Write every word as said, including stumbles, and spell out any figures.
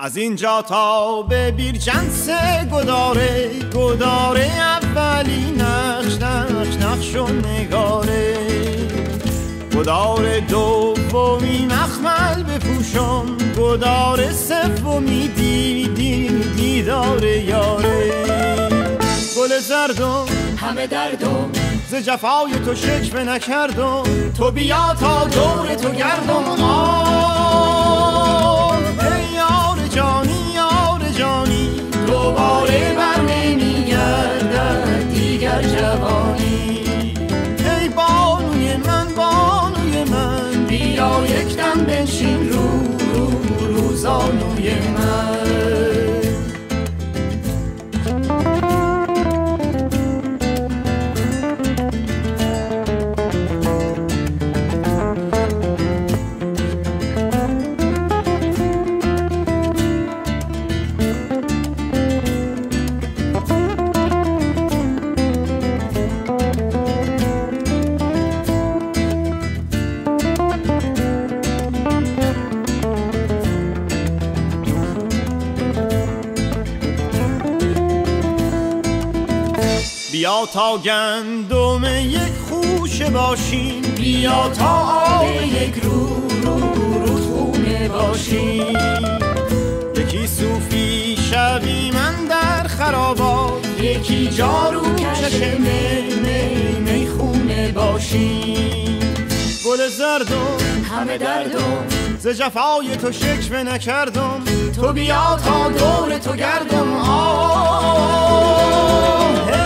از اینجا تا به بیرجنس گداره گداره اولی نقش نقش نقش و نگاره گدار دومی مخمل بپوشم گدار سومی دی دی دیدار یاره گل زردم همه دردم ز جفای تو شکوه نکردم تو بیا تا دور تو گردم آه ای یار جانی یار جانی دوباره بر نمیگردد دیگر جوانی ای بانوی من بانوی من بیا یک دم بنشین رو رو رو زانوی من بیا تا گندم یک خوشه باشیم بیا تا آب یک رو رو رو خونه باشیم یکی صوفی شوی من در خرابات یکی جارو کش می می می خونه باشیم گل زردم همه دردم ز جفای تو شکوه نکردم تو بیا تا دور تو گردم آه